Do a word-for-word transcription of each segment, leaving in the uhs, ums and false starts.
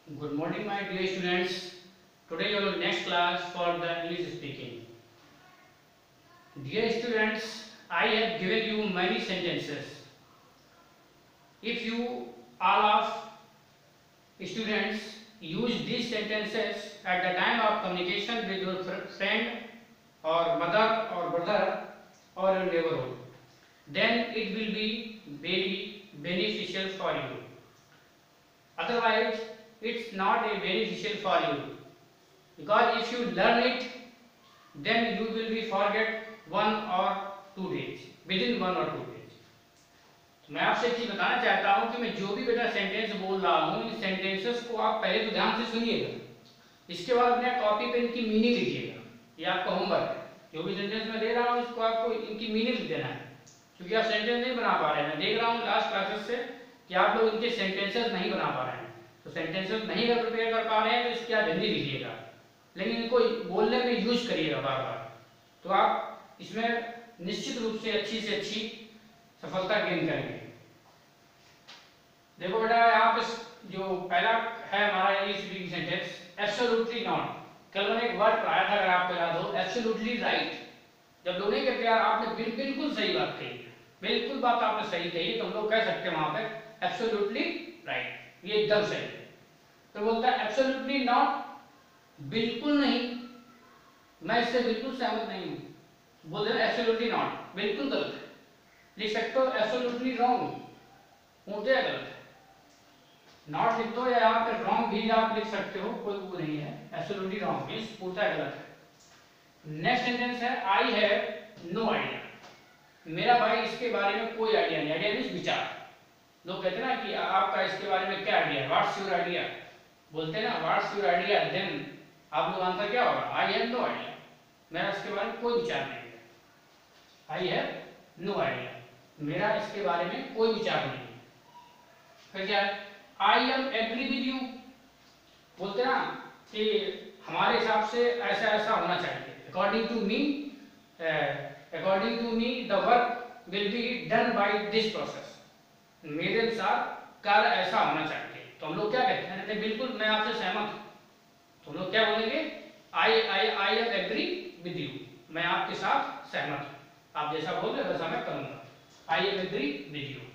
Good morning, my dear students. Today your next class for the English speaking. Dear students, I have given you many sentences. If you all of students use these sentences at the time of communication with your friend or mother or brother or your neighborhood, then it will be very beneficial for you. Otherwise, it's not a beneficial for you, because if you learn it, then you will be forget one or two days, within one or two days. तो मैं आपसे एक चीज बताना चाहता हूँ कि मैं जो भी बेटा सेंटेंस बोल रहा हूँ, इन सेंटेंसेस को आप पहले तो ध्यान से सुनिएगा, इसके बाद अपने कॉपी पे इनकी मीनिंग लिखिएगा। ये आपका होमवर्क है। जो भी सेंटेंस मैं दे रहा हूँ इसको आपको इनकी मीनिंग लिख देना है, क्योंकि आप सेंटेंस नहीं बना पा रहे हैं। मैं देख रहा हूँ लास्ट क्लासेस से कि आप लोग इनके सेंटेंसेस नहीं बना पा रहे हैं। तो सेंटेंसेस नहीं अगर प्रिपेयर कर पा रहे हैं तो इसकी आप जल्दी लिखिएगा, लेकिन इनको बोलने में यूज करिएगा बार बार, तो आप इसमें निश्चित रूप से अच्छी से अच्छी सफलता गेन करेंगे। देखो बेटा, यहाँ पे जो पहला है हमारा English speaking sentence, absolutely not. कल मैंने एक वर्ड पढ़ाया था, अगर आपको याद हो, एब्सोल्युटली राइट। जब लोग नहीं कहते यार आपने बिल, बिल्कुल सही बात कही, बिल्कुल बात आपने सही कही, तो हम लोग कह सकते हैं वहां पे एब्सोल्युटली राइट, ये एकदम सही है। तो बोलता है एब्सोल्युटली नॉट, बिल्कुल नहीं, मैं इससे बिल्कुल सहमत नहीं हूं। बोल रहे एब्सोल्युटली नॉट, बिल्कुल गलत है। लिख सकते हो एब्सोल्युटली रॉन्ग, पूर्णतः गलत है। नॉट लिख दो या यहाँ पे रॉन्ग भी आप लिख सकते हो, कोई वो नहीं है। एब्सोल्युटली रॉन्ग मींस पूर्णतः गलत है। नेक्स्ट सेंटेंस है आई हैव नो आइडिया। मेरा भाई इसके बारे में कोई आइडिया नहीं। आइडिया मींस विचार। लोग कहते हैं ना कि आपका इसके बारे में क्या आइडिया है, व्हाट्स योर आइडिया, बोलते हैं ना व्हाट्स योर आइडिया, देन आप लोग आंसर क्या होगा, आई हैव नो आइडिया, मेरा इसके बारे में कोई विचार नहीं है। आई हैव नो आइडिया, मेरा इसके बारे में कोई विचार नहीं है। फिर क्या है, I am agree with you. बोलते हैं ना कि हमारे हिसाब से ऐसा ऐसा होना चाहिए, according to me, according to me the work will be done by this process. मेरे अनुसार कार्य ऐसा होना चाहिए। तो हम लोग क्या कहते हैं, नहीं बिल्कुल मैं आपसे सहमत हूं। तो हम लोग क्या बोलेंगे, I I I am agree with you, मैं आपके साथ सहमत हूं, आप जैसा बोल रहे वैसा मैं करूंगा। I am agree with you.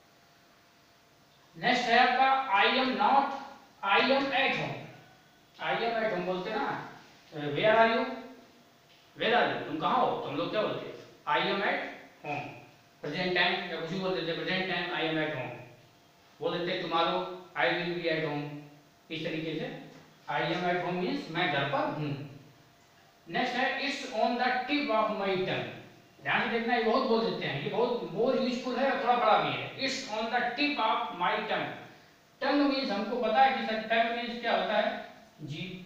Next है आपका I am not, I am at home. I am at home बोलते ना, where are you, where are you, तुम कहाँ हो। तो हम लोग क्या बोलते हैं, I am at home. Present time या कुछ भी बोल देते, present time I am at home. बोल देते tomorrow I will be at home. इस तरीके से I am at home means मैं घर पर हूं। नेक्स्ट है it's on the tip of my tongue. ध्यान से देखना, ये बहुत बोल देते हैं, ये बहुत मोर यूजफुल है और थोड़ा बड़ा भी है। It's on the tip of my tongue. Tongue means हमको पता है कि सर टंग मींस क्या होता है, जीभ।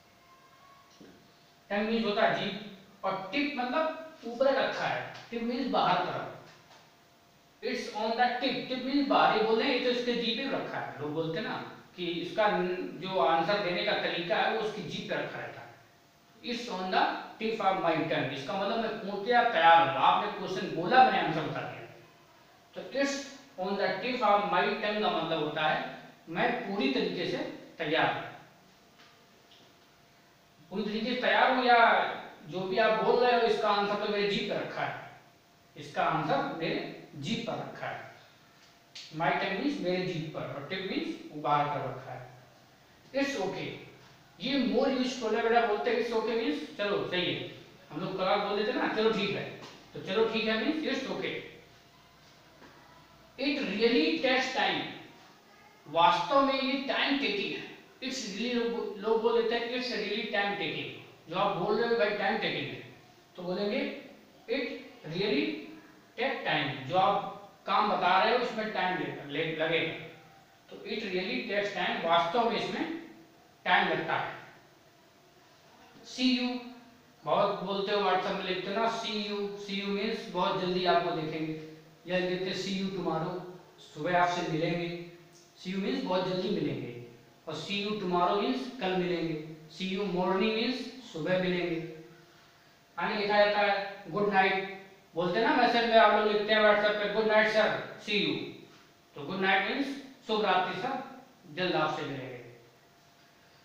टंग मींस होता है जीभ, और टिप मतलब ऊपर रखा है, टिप मींस बाहर तरफ। It's on the tip, tip means बाहर, ये बोले तो इसके जीभ पे रखा है। लोग बोलते हैं ना कि इसका जो आंसर देने का तरीका है वो उसकी जीभ पे रखा रहता है। It's on the tip of my tongue, इसका मतलब मैं पूर्णतया तैयार हूं। आपने क्वेश्चन बोला, मैंने आंसर बता दिया। तो it's on the tip of my tongue का मतलब होता है मैं पूरी तरीके से तैयार हूं। पूरी तरीके से तैयार हूं, या जो भी आप बोल रहे हो इसका आंसर तो मेरे जीभ पे रखा है, इसका आंसर मेरे जीभ पर रखा है। माय टंग मींस मेरे जीभ पर, और टिप मींस बाहर कर रखा है। इट्स ओके, ये मोर यूजफुल है बेटा। बोलते हैं इट्स ओके मींस चलो सही है। हम लोग कल बोल देते ना चलो ठीक है, तो चलो ठीक है means it's okay. It really takes time, वास्तव में ये टाइम टेकिंग है। इट्स रियली, लोग बोल देते हैं इट्स रियली टाइम टेकिंग। जो आप बोल रहे हो भाई टाइम टेकिंग है, तो बोलेंगे इट रियली टेक टाइम। जो आप काम बता रहे हो इसमें टाइम लगेगा, तो इट रियली टेक्स टाइम, वास्तव में इसमें टाइम लगता है। सी यू, बहुत बोलते हो व्हाट्सएप में लिखते हो ना see you, see you means बहुत जल्दी आपको देखेंगे, या लिखते हैं सी यू टुमारो, सुबह आपसे मिलेंगे। सी यू मींस बहुत जल्दी मिलेंगे, और सी यू टुमारो मींस कल मिलेंगे। सी यू मॉर्निंग मींस सुबह मिलेंगे। आगे लिखा जाता है गुड नाइट, बोलते हैं ना मैसेज में आप लोग लिखते हैं व्हाट्सएप पे good night sir, see you, तो गुड नाइट मींस शुभ रात्रि सर, जल्द आपसे मिलेंगे।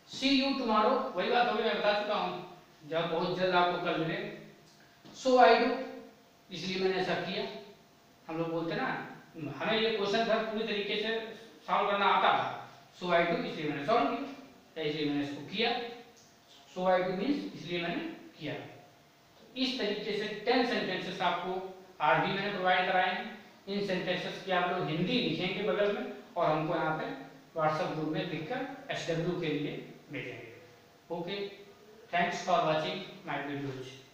सी यू टुमारो, वही बात होगी, मैं बता चुका हूँ, जब बहुत जल्द आपको कल मिले। सो आई डू, इसलिए मैंने ऐसा किया। हम लोग बोलते ना, हमें ये क्वेश्चन था पूरी तरीके से सॉल्व करना आता था। सो आई डू, इसलिए मैंने सॉल्व किया, इसलिए मैंने इसको किया। सो आई डू मीन्स इसलिए मैंने किया। इस तरीके से टेन सेंटेंसेस आपको आज भी मैंने प्रोवाइड कराए हैं। इन सेंटेंसेस की आप लोग हिंदी लिखेंगे बगल में और हमको यहाँ पे व्हाट्सएप ग्रुप में लिखकर एस डब्ल्यू के लिए भेजेंगे। Okay, thanks for watching my videos.